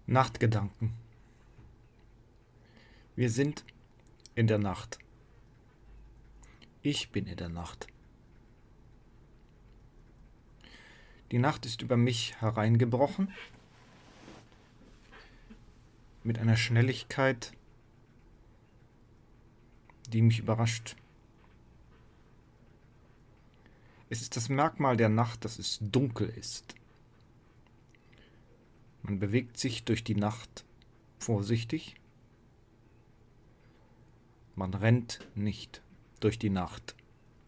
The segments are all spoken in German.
Nachtgedanken. Wir sind in der Nacht. Ich bin in der Nacht. Die Nacht ist über mich hereingebrochen mit einer Schnelligkeit, die mich überrascht. Es ist das Merkmal der Nacht, dass es dunkel ist. Man bewegt sich durch die Nacht vorsichtig. Man rennt nicht durch die Nacht.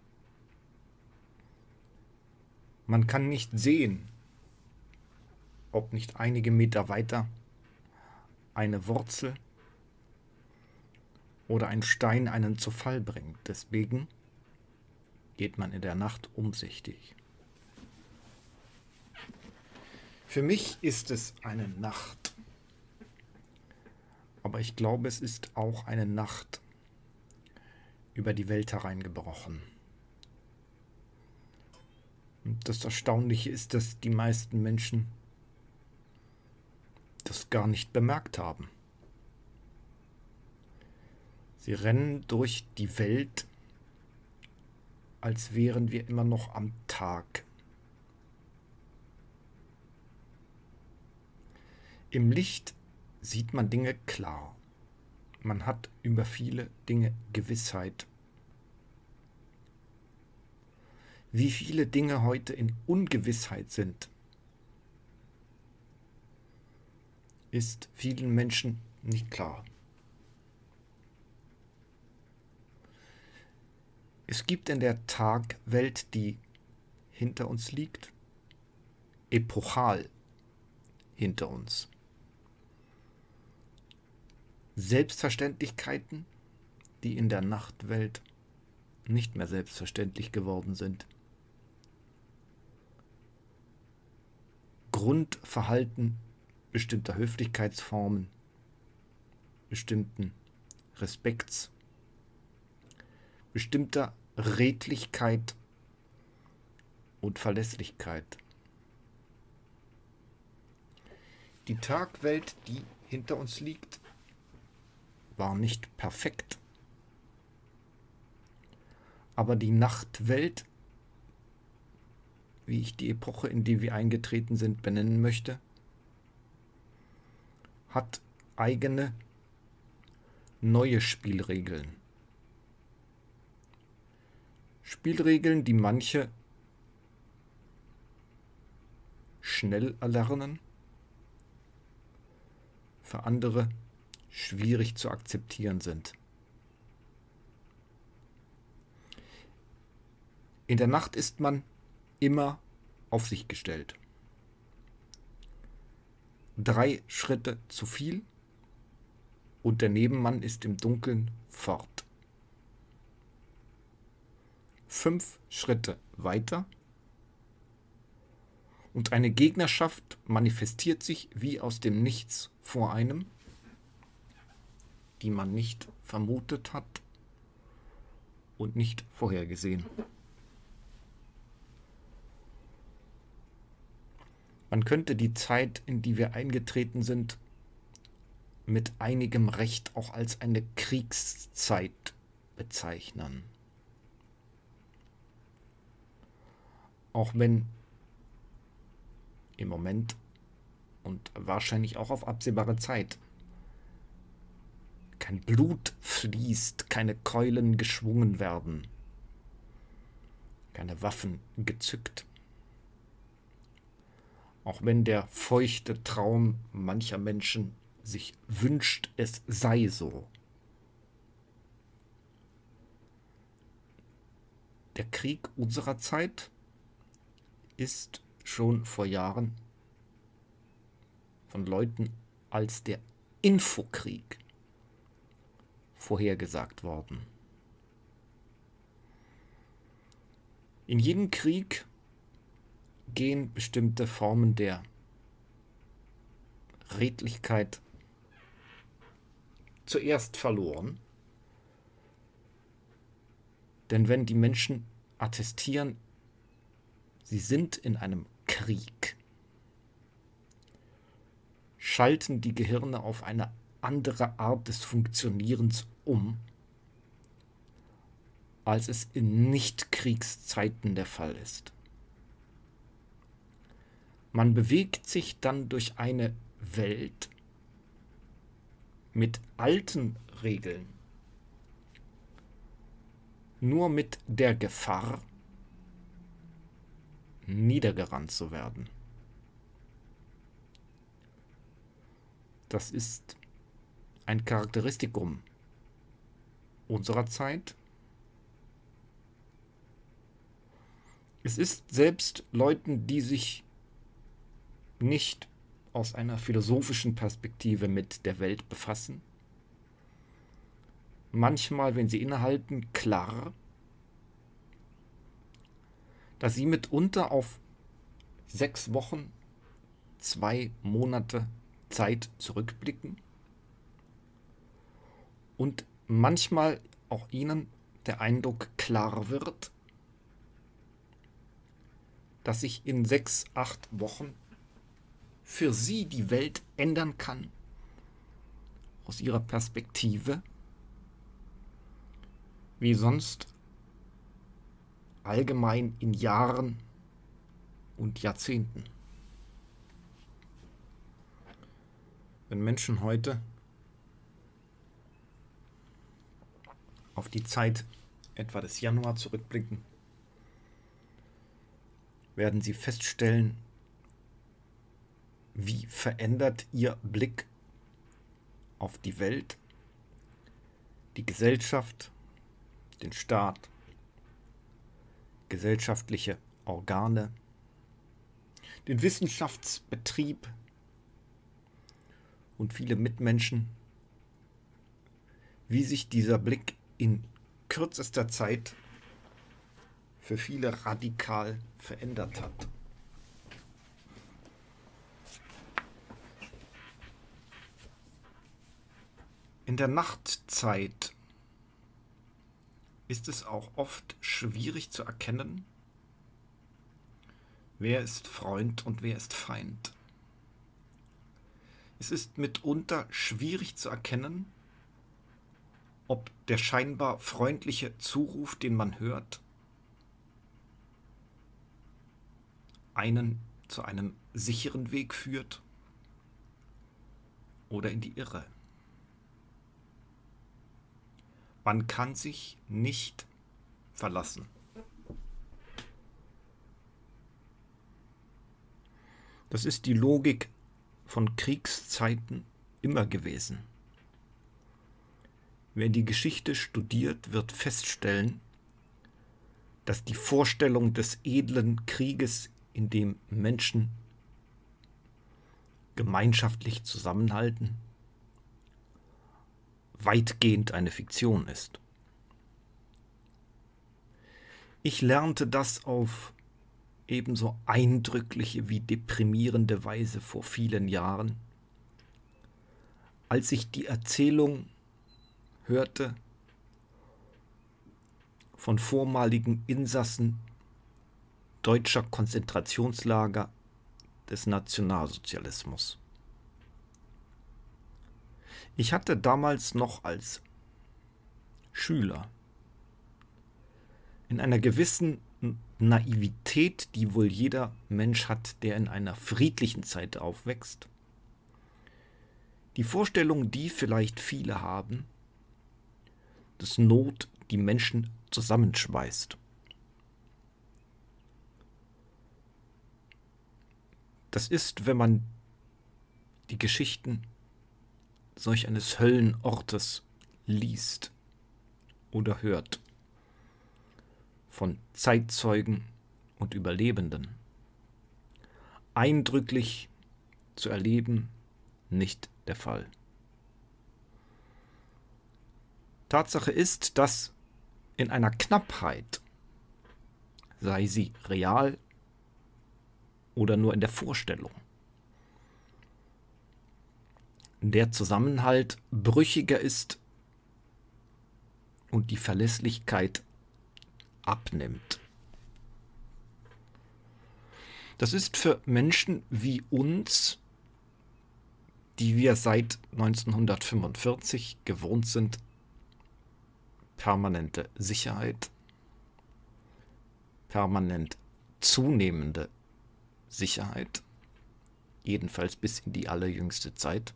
Man kann nicht sehen, ob nicht einige Meter weiter eine Wurzel oder ein Stein einen zu Fall bringt. Deswegen geht man in der Nacht umsichtig. Für mich ist es eine Nacht, aber ich glaube, es ist auch eine Nacht über die Welt hereingebrochen. Und das Erstaunliche ist, dass die meisten Menschen das gar nicht bemerkt haben. Sie rennen durch die Welt, als wären wir immer noch am Tag. Im Licht sieht man Dinge klar. Man hat über viele Dinge Gewissheit. Wie viele Dinge heute in Ungewissheit sind, ist vielen Menschen nicht klar. Es gibt in der Tagwelt, die hinter uns liegt, epochal hinter uns, Selbstverständlichkeiten, die in der Nachtwelt nicht mehr selbstverständlich geworden sind. Grundverhalten bestimmter Höflichkeitsformen, bestimmten Respekts, bestimmter Redlichkeit und Verlässlichkeit. Die Tagwelt, die hinter uns liegt, war nicht perfekt. Aber die Nachtwelt, wie ich die Epoche, in die wir eingetreten sind, benennen möchte, hat eigene neue Spielregeln. Spielregeln, die manche schnell erlernen, für andere schwierig zu akzeptieren sind. In der Nacht ist man immer auf sich gestellt. 3 Schritte zu viel und der Nebenmann ist im Dunkeln fort. 5 Schritte weiter und eine Gegnerschaft manifestiert sich wie aus dem Nichts vor einem, die man nicht vermutet hat und nicht vorhergesehen. Man könnte die Zeit, in die wir eingetreten sind, mit einigem Recht auch als eine Kriegszeit bezeichnen. Auch wenn im Moment und wahrscheinlich auch auf absehbare Zeit kein Blut fließt, keine Keulen geschwungen werden, keine Waffen gezückt. Auch wenn der feuchte Traum mancher Menschen sich wünscht, es sei so. Der Krieg unserer Zeit ist schon vor Jahren von Leuten als der Infokrieg vorhergesagt worden. In jedem Krieg gehen bestimmte Formen der Redlichkeit zuerst verloren. Denn wenn die Menschen attestieren, sie sind in einem Krieg, schalten die Gehirne auf eine andere Art des Funktionierens um, als es in Nicht-Kriegszeiten der Fall ist. Man bewegt sich dann durch eine Welt mit alten Regeln, nur mit der Gefahr, niedergerannt zu werden. Das ist ein Charakteristikum unserer Zeit. Es ist selbst Leuten, die sich nicht aus einer philosophischen Perspektive mit der Welt befassen, manchmal, wenn sie innehalten, klar, dass sie mitunter auf 6 Wochen, 2 Monate Zeit zurückblicken und manchmal auch ihnen der Eindruck klar wird, dass sich in 6, 8 Wochen für sie die Welt ändern kann, aus ihrer Perspektive, wie sonst allgemein in Jahren und Jahrzehnten. Wenn Menschen heute auf die Zeit etwa des Januar zurückblicken, werden sie feststellen, wie verändert ihr Blick auf die Welt, die Gesellschaft, den Staat, gesellschaftliche Organe, den Wissenschaftsbetrieb und viele Mitmenschen, wie sich dieser Blick in kürzester Zeit für viele radikal verändert hat. In der Nachtzeit ist es auch oft schwierig zu erkennen, wer ist Freund und wer ist Feind. Es ist mitunter schwierig zu erkennen, ob der scheinbar freundliche Zuruf, den man hört, einen zu einem sicheren Weg führt oder in die Irre. Man kann sich nicht verlassen. Das ist die Logik von Kriegszeiten immer gewesen. Wer die Geschichte studiert, wird feststellen, dass die Vorstellung des edlen Krieges, in dem Menschen gemeinschaftlich zusammenhalten, weitgehend eine Fiktion ist. Ich lernte das auf ebenso eindrückliche wie deprimierende Weise vor vielen Jahren, als ich die Erzählung hörte von vormaligen Insassen deutscher Konzentrationslager des Nationalsozialismus. Ich hatte damals noch als Schüler in einer gewissen Naivität, die wohl jeder Mensch hat, der in einer friedlichen Zeit aufwächst, die Vorstellung, die vielleicht viele haben, dass Not die Menschen zusammenschweißt. Das ist, wenn man die Geschichten solch eines Höllenortes liest oder hört, von Zeitzeugen und Überlebenden. Eindrücklich zu erleben, nicht der Fall. Tatsache ist, dass in einer Knappheit, sei sie real oder nur in der Vorstellung, der Zusammenhalt brüchiger ist und die Verlässlichkeit abnimmt. Das ist für Menschen wie uns, die wir seit 1945 gewohnt sind. Permanente Sicherheit, permanent zunehmende Sicherheit, jedenfalls bis in die allerjüngste Zeit,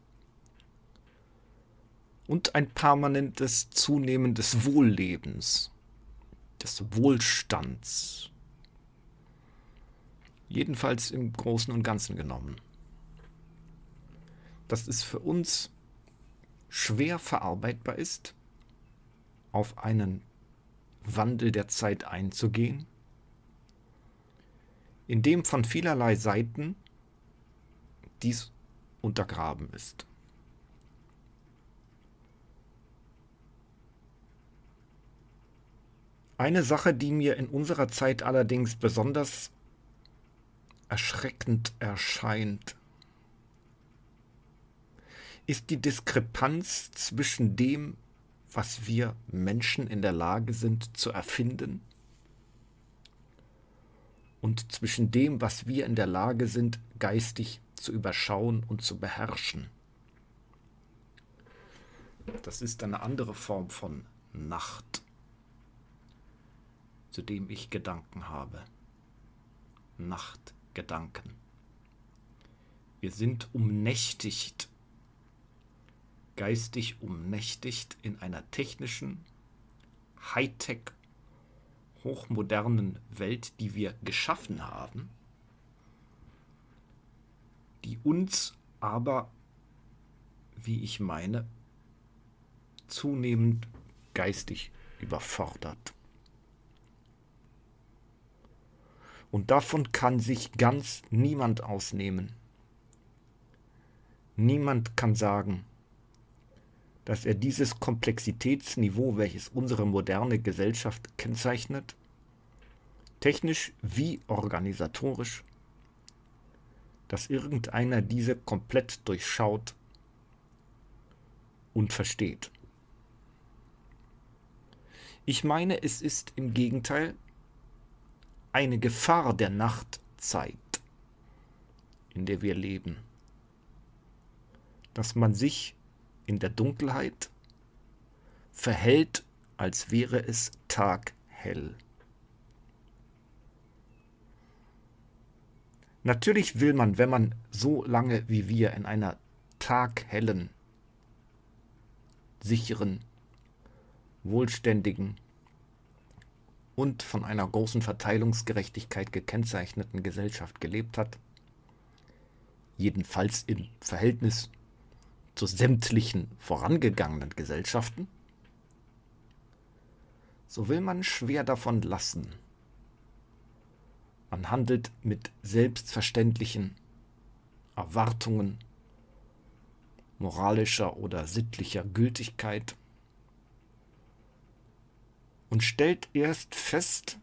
und ein permanentes zunehmendes Wohllebens, des Wohlstands, jedenfalls im Großen und Ganzen genommen. Dass es für uns schwer verarbeitbar ist, auf einen Wandel der Zeit einzugehen, in dem von vielerlei Seiten dies untergraben ist. Eine Sache, die mir in unserer Zeit allerdings besonders erschreckend erscheint, ist die Diskrepanz zwischen dem, was wir Menschen in der Lage sind zu erfinden, und zwischen dem, was wir in der Lage sind, geistig zu überschauen und zu beherrschen. Das ist eine andere Form von Nacht, zu dem ich Gedanken habe. Nachtgedanken. Wir sind umnächtigt, geistig umnächtigt in einer technischen, Hightech, hochmodernen Welt, die wir geschaffen haben, die uns aber, wie ich meine, zunehmend geistig überfordert. Und davon kann sich ganz niemand ausnehmen. Niemand kann sagen, dass er dieses Komplexitätsniveau, welches unsere moderne Gesellschaft kennzeichnet, technisch wie organisatorisch, dass irgendeiner diese komplett durchschaut und versteht. Ich meine, es ist im Gegenteil eine Gefahr der Nachtzeit, in der wir leben, dass man sich in der Dunkelheit verhält, als wäre es taghell. Natürlich will man, wenn man so lange wie wir in einer taghellen, sicheren, wohlständigen und von einer großen Verteilungsgerechtigkeit gekennzeichneten Gesellschaft gelebt hat, jedenfalls im Verhältnis zu sämtlichen vorangegangenen Gesellschaften, so will man schwer davon lassen. Man handelt mit selbstverständlichen Erwartungen moralischer oder sittlicher Gültigkeit und stellt erst fest,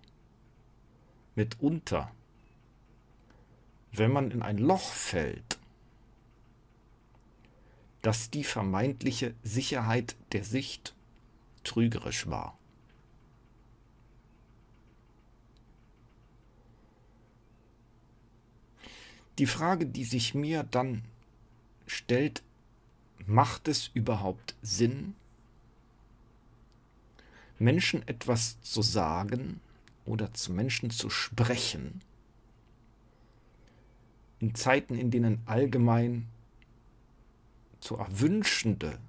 mitunter, wenn man in ein Loch fällt, dass die vermeintliche Sicherheit der Sicht trügerisch war. Die Frage, die sich mir dann stellt, macht es überhaupt Sinn, Menschen etwas zu sagen oder zu Menschen zu sprechen, in Zeiten, in denen allgemein zu erwünschende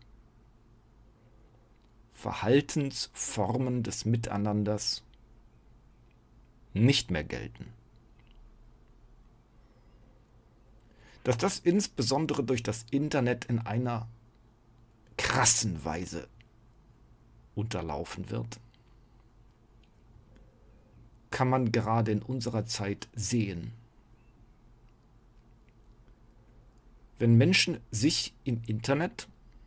Verhaltensformen des Miteinanders nicht mehr gelten? Dass das insbesondere durch das Internet in einer krassen Weise unterlaufen wird, kann man gerade in unserer Zeit sehen. Wenn Menschen sich im Internet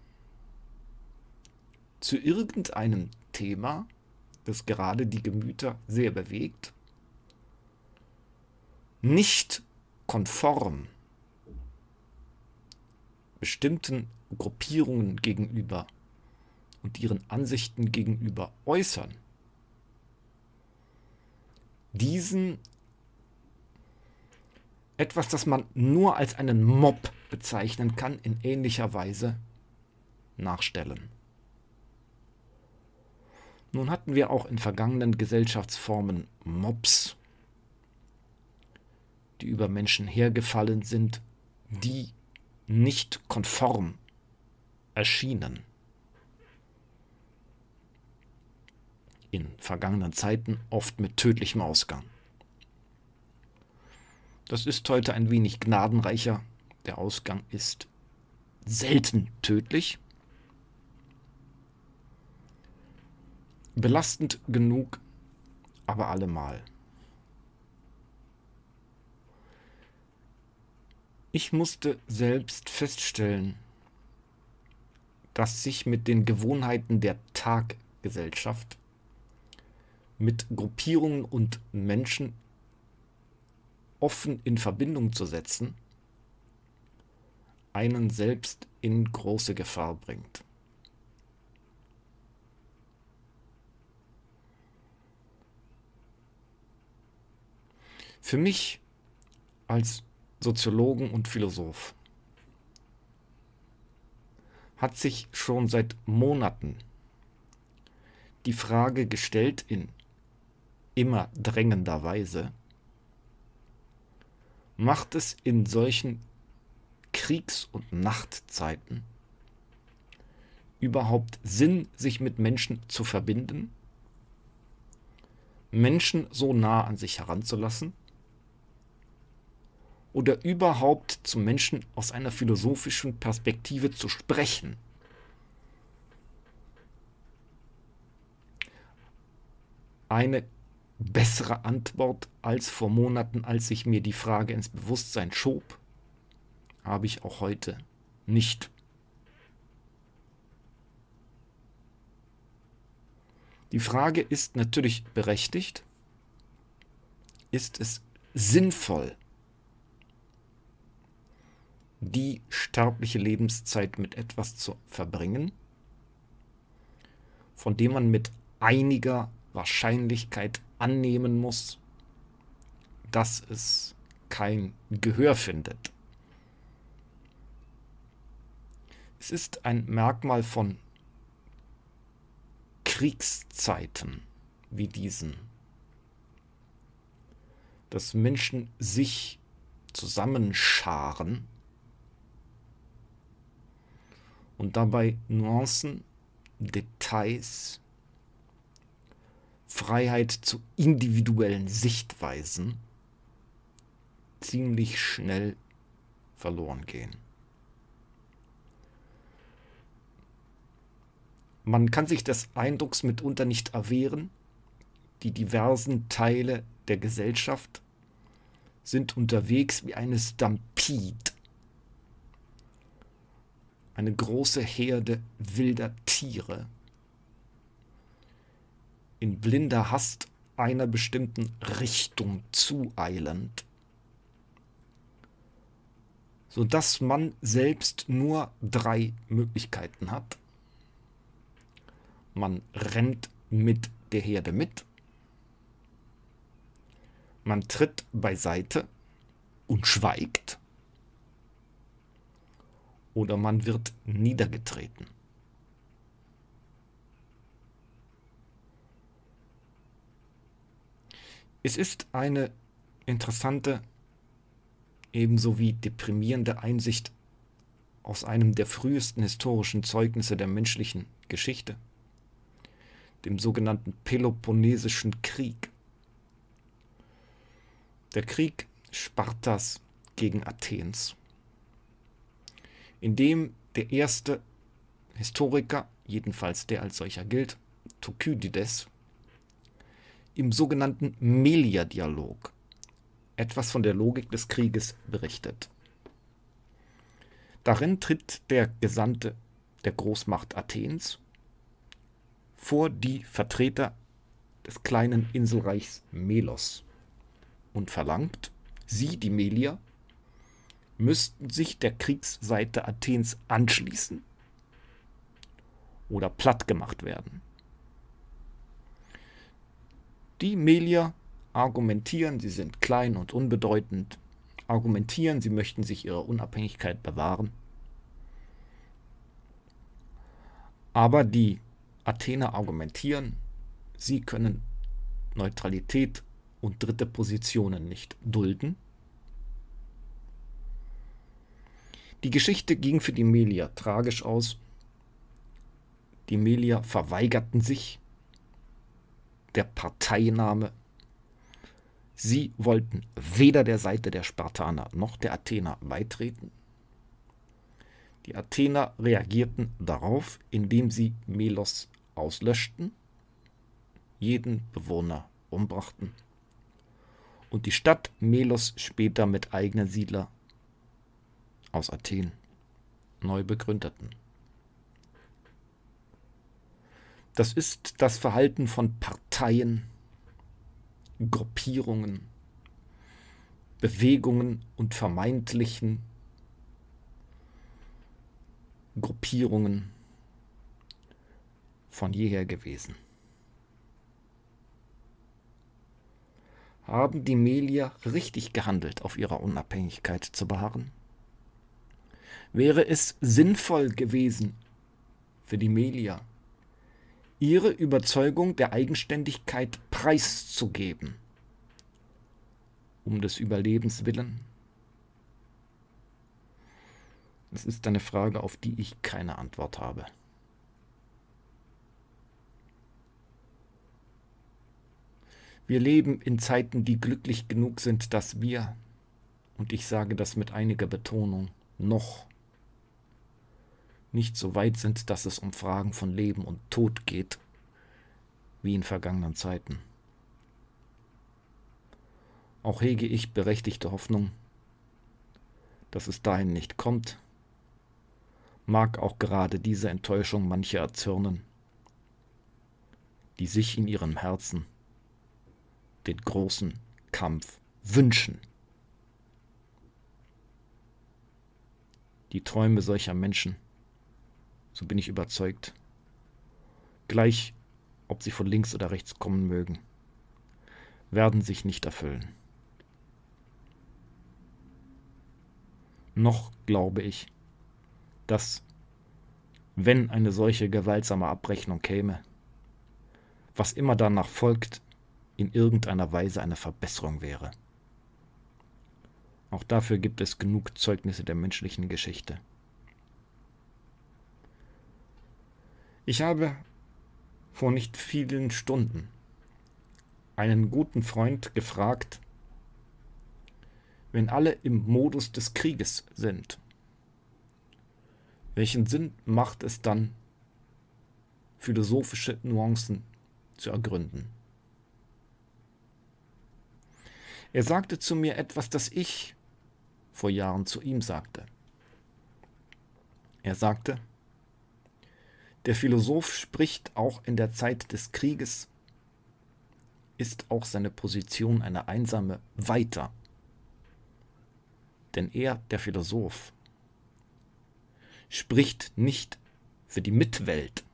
zu irgendeinem Thema, das gerade die Gemüter sehr bewegt, nicht konform bestimmten Gruppierungen gegenüber und ihren Ansichten gegenüber äußern, diesen etwas, das man nur als einen Mob bezeichnen kann, in ähnlicher Weise nachstellen. Nun hatten wir auch in vergangenen Gesellschaftsformen Mobs, die über Menschen hergefallen sind, die nicht konform erschienen. In vergangenen Zeiten oft mit tödlichem Ausgang. Das ist heute ein wenig gnadenreicher. Der Ausgang ist selten tödlich. Belastend genug, aber allemal. Ich musste selbst feststellen, dass sich mit den Gewohnheiten der Taggesellschaft, mit Gruppierungen und Menschen offen in Verbindung zu setzen, einen selbst in große Gefahr bringt. Für mich als Soziologen und Philosoph hat sich schon seit Monaten die Frage gestellt, in immer drängender Weise: Macht es in solchen Kriegs- und Nachtzeiten überhaupt Sinn, sich mit Menschen zu verbinden, Menschen so nah an sich heranzulassen oder überhaupt zu Menschen aus einer philosophischen Perspektive zu sprechen? Eine bessere Antwort als vor Monaten, als ich mir die Frage ins Bewusstsein schob, habe ich auch heute nicht. Die Frage ist natürlich berechtigt. Ist es sinnvoll, die sterbliche Lebenszeit mit etwas zu verbringen, von dem man mit einiger Wahrscheinlichkeit annehmen muss, dass es kein Gehör findet? Es ist ein Merkmal von Kriegszeiten wie diesen, dass Menschen sich zusammenscharen und dabei Nuancen, Details, Freiheit zu individuellen Sichtweisen ziemlich schnell verloren gehen. Man kann sich des Eindrucks mitunter nicht erwehren, die diversen Teile der Gesellschaft sind unterwegs wie eine Stampede, eine große Herde wilder Tiere, in blinder Hast einer bestimmten Richtung zueilend, sodass man selbst nur 3 Möglichkeiten hat. Man rennt mit der Herde mit, man tritt beiseite und schweigt, oder man wird niedergetreten. Es ist eine interessante, ebenso wie deprimierende Einsicht aus einem der frühesten historischen Zeugnisse der menschlichen Geschichte, dem sogenannten Peloponnesischen Krieg. Der Krieg Spartas gegen Athens, in dem der erste Historiker, jedenfalls der als solcher gilt, Thukydides, im sogenannten Melia-Dialog etwas von der Logik des Krieges berichtet. Darin tritt der Gesandte der Großmacht Athens vor die Vertreter des kleinen Inselreichs Melos und verlangt, sie, die Melier, müssten sich der Kriegsseite Athens anschließen oder plattgemacht werden. Die Melier argumentieren, sie sind klein und unbedeutend, argumentieren, sie möchten sich ihre Unabhängigkeit bewahren. Aber die Athener argumentieren, sie können Neutralität und dritte Positionen nicht dulden. Die Geschichte ging für die Melier tragisch aus. Die Melier verweigerten sich der Parteinahme. Sie wollten weder der Seite der Spartaner noch der Athener beitreten. Die Athener reagierten darauf, indem sie Melos auslöschten, jeden Bewohner umbrachten und die Stadt Melos später mit eigenen Siedlern aus Athen neu begründeten. Das ist das Verhalten von Parteien, Gruppierungen, Bewegungen und vermeintlichen Gruppierungen von jeher gewesen. Haben die Melier richtig gehandelt, auf ihrer Unabhängigkeit zu beharren? Wäre es sinnvoll gewesen für die Melier, ihre Überzeugung der Eigenständigkeit preiszugeben, um des Überlebens willen? Das ist eine Frage, auf die ich keine Antwort habe. Wir leben in Zeiten, die glücklich genug sind, dass wir, und ich sage das mit einiger Betonung, noch nicht so weit sind, dass es um Fragen von Leben und Tod geht, wie in vergangenen Zeiten. Auch hege ich berechtigte Hoffnung, dass es dahin nicht kommt, mag auch gerade diese Enttäuschung manche erzürnen, die sich in ihrem Herzen den großen Kampf wünschen. Die Träume solcher Menschen, so bin ich überzeugt, gleich ob sie von links oder rechts kommen mögen, werden sich nicht erfüllen. Noch glaube ich, dass, wenn eine solche gewaltsame Abrechnung käme, was immer danach folgt, in irgendeiner Weise eine Verbesserung wäre. Auch dafür gibt es genug Zeugnisse der menschlichen Geschichte. Ich habe vor nicht vielen Stunden einen guten Freund gefragt, wenn alle im Modus des Krieges sind, welchen Sinn macht es dann, philosophische Nuancen zu ergründen? Er sagte zu mir etwas, das ich vor Jahren zu ihm sagte. Er sagte, der Philosoph spricht auch in der Zeit des Krieges, ist auch seine Position eine einsame weiter. Denn er, der Philosoph, spricht nicht für die Mitwelt,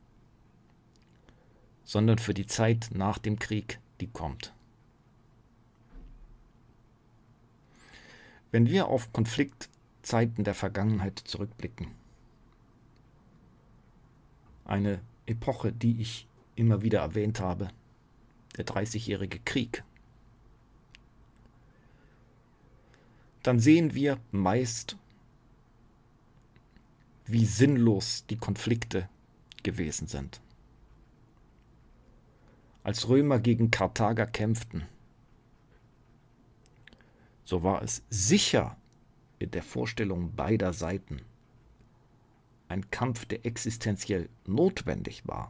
sondern für die Zeit nach dem Krieg, die kommt. Wenn wir auf Konfliktzeiten der Vergangenheit zurückblicken, eine Epoche, die ich immer wieder erwähnt habe, der 30-jährige Krieg, dann sehen wir meist, wie sinnlos die Konflikte gewesen sind. Als Römer gegen Karthager kämpften, so war es sicher in der Vorstellung beider Seiten ein Kampf, der existenziell notwendig war.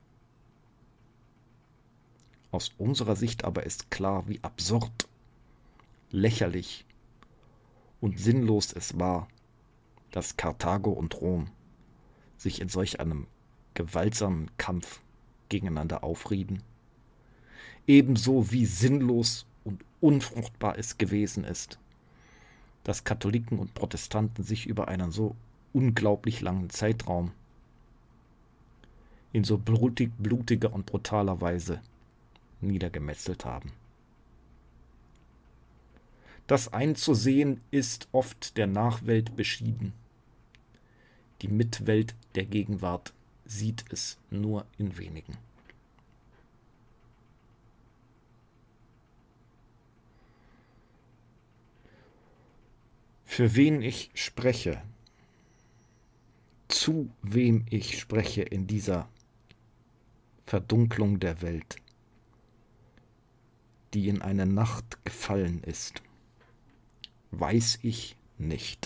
Aus unserer Sicht aber ist klar, wie absurd, lächerlich und sinnlos es war, dass Karthago und Rom sich in solch einem gewaltsamen Kampf gegeneinander aufrieden, ebenso wie sinnlos und unfruchtbar es gewesen ist, dass Katholiken und Protestanten sich über einen so unglaublich langen Zeitraum in so blutiger und brutaler Weise niedergemetzelt haben. Das einzusehen ist oft der Nachwelt beschieden. Die Mitwelt der Gegenwart sieht es nur in wenigen. Für wen ich spreche, zu wem ich spreche in dieser Verdunklung der Welt, die in eine Nacht gefallen ist, weiß ich nicht.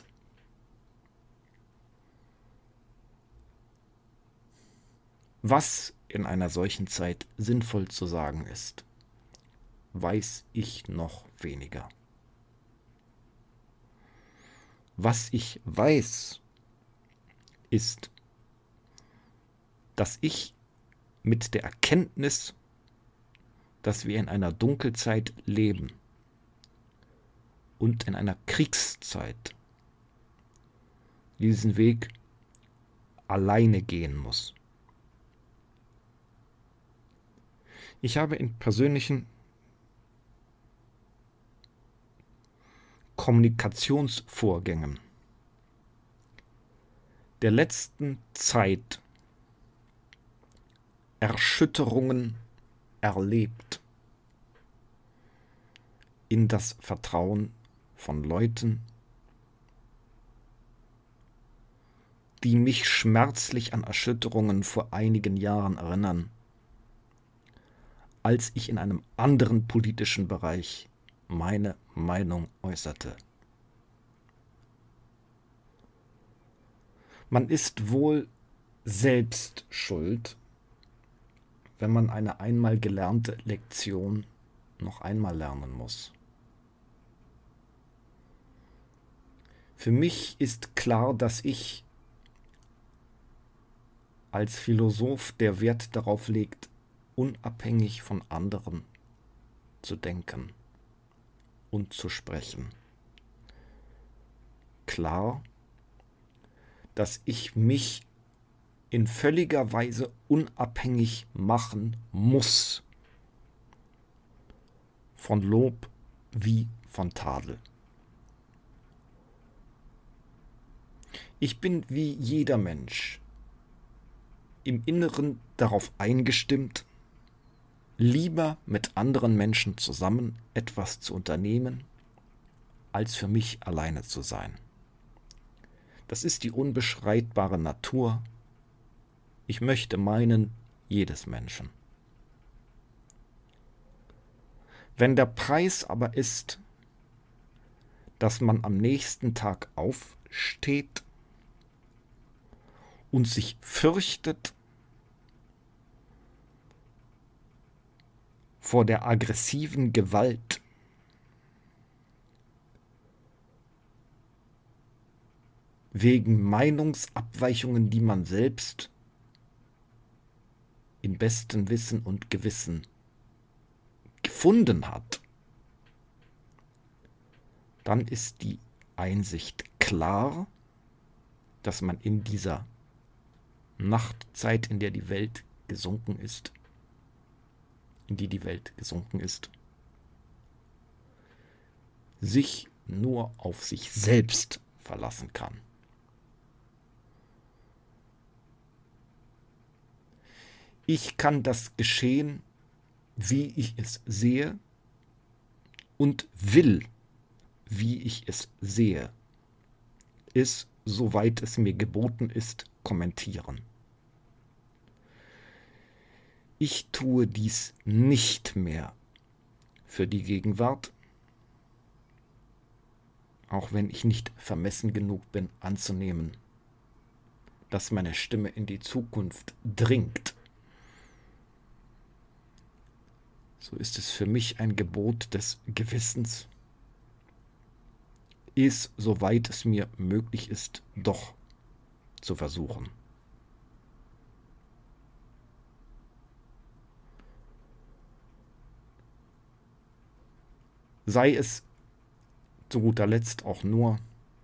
Was in einer solchen Zeit sinnvoll zu sagen ist, weiß ich noch weniger. Was ich weiß, ist, dass ich mit der Erkenntnis, dass wir in einer Dunkelzeit leben und in einer Kriegszeit diesen Weg alleine gehen muss. Ich habe in persönlichen Kommunikationsvorgängen der letzten Zeit Erschütterungen erlebt in das Vertrauen von Leuten, die mich schmerzlich an Erschütterungen vor einigen Jahren erinnern, als ich in einem anderen politischen Bereich meine Meinung äußerte. Man ist wohl selbst schuld, wenn man eine einmal gelernte Lektion noch einmal lernen muss. Für mich ist klar, dass ich als Philosoph, der Wert darauf legt, unabhängig von anderen zu denken und zu sprechen. Klar, dass ich mich in völliger Weise unabhängig machen muss von Lob wie von Tadel. Ich bin wie jeder Mensch im Inneren darauf eingestimmt, lieber mit anderen Menschen zusammen etwas zu unternehmen, als für mich alleine zu sein. Das ist die unbeschreibare Natur, ich möchte meinen, jedes Menschen. Wenn der Preis aber ist, dass man am nächsten Tag aufsteht und sich fürchtet vor der aggressiven Gewalt, wegen Meinungsabweichungen, die man selbst in bestem Wissen und Gewissen gefunden hat, dann ist die Einsicht klar, dass man in dieser Nachtzeit, in der die Welt gesunken ist, sich nur auf sich selbst verlassen kann. Ich kann das Geschehen, wie ich es sehe, und will, wie ich es sehe, es, soweit es mir geboten ist, kommentieren. Ich tue dies nicht mehr für die Gegenwart, auch wenn ich nicht vermessen genug bin anzunehmen, dass meine Stimme in die Zukunft dringt. So ist es für mich ein Gebot des Gewissens, es, soweit es mir möglich ist, doch zu versuchen. Sei es zu guter Letzt auch nur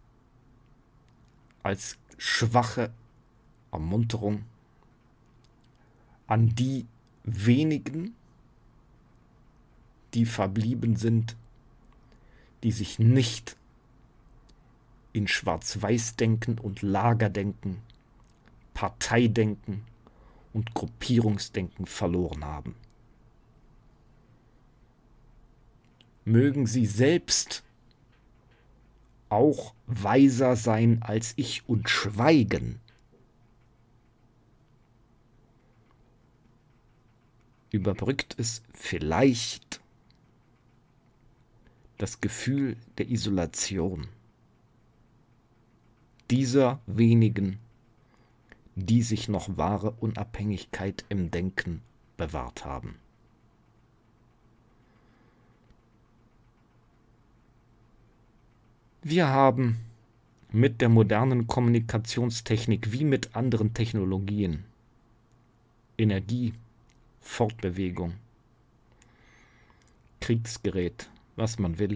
als schwache Ermunterung an die wenigen, die verblieben sind, die sich nicht in Schwarz-Weiß-Denken und Lagerdenken, Parteidenken und Gruppierungsdenken verloren haben. Mögen sie selbst auch weiser sein als ich und schweigen. Überbrückt es vielleicht das Gefühl der Isolation dieser wenigen, die sich noch wahre Unabhängigkeit im Denken bewahrt haben. Wir haben mit der modernen Kommunikationstechnik wie mit anderen Technologien Energie, Fortbewegung, Kriegsgerät, was man will,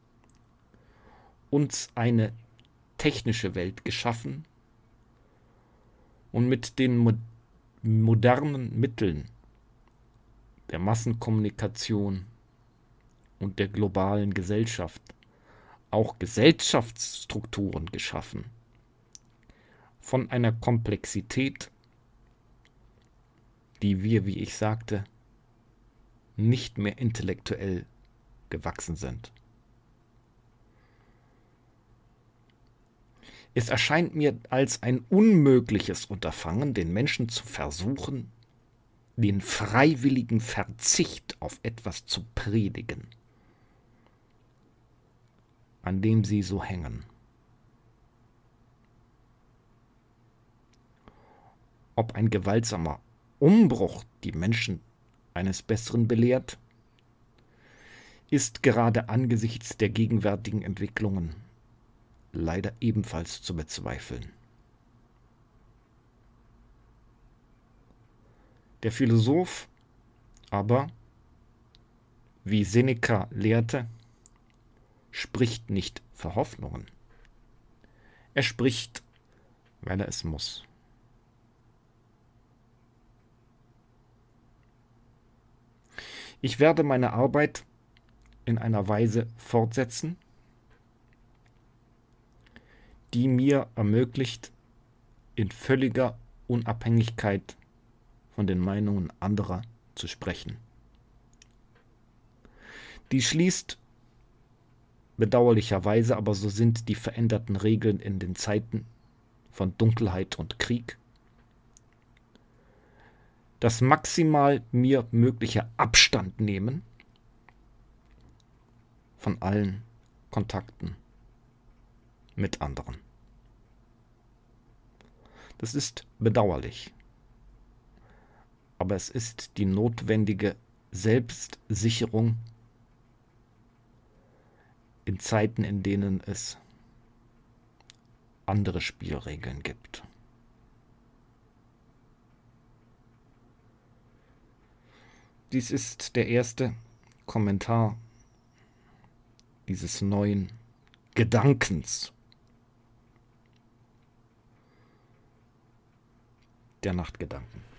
uns eine technische Welt geschaffen und mit den modernen Mitteln der Massenkommunikation und der globalen Gesellschaft auch Gesellschaftsstrukturen geschaffen, von einer Komplexität, die wir, wie ich sagte, nicht mehr intellektuell gewachsen sind. Es erscheint mir als ein unmögliches Unterfangen, den Menschen zu versuchen, den freiwilligen Verzicht auf etwas zu predigen, an dem sie so hängen. Ob ein gewaltsamer Umbruch die Menschen eines Besseren belehrt, ist gerade angesichts der gegenwärtigen Entwicklungen leider ebenfalls zu bezweifeln. Der Philosoph aber, wie Seneca lehrte, spricht nicht für Hoffnungen. Er spricht, weil er es muss. Ich werde meine Arbeit in einer Weise fortsetzen, die mir ermöglicht, in völliger Unabhängigkeit von den Meinungen anderer zu sprechen. Die schließt bedauerlicherweise, aber so sind die veränderten Regeln in den Zeiten von Dunkelheit und Krieg, das maximal mir mögliche Abstand nehmen von allen Kontakten mit anderen. Das ist bedauerlich, aber es ist die notwendige Selbstsicherung in Zeiten, in denen es andere Spielregeln gibt. Dies ist der erste Kommentar dieses neuen Gedankens der Nachtgedanken.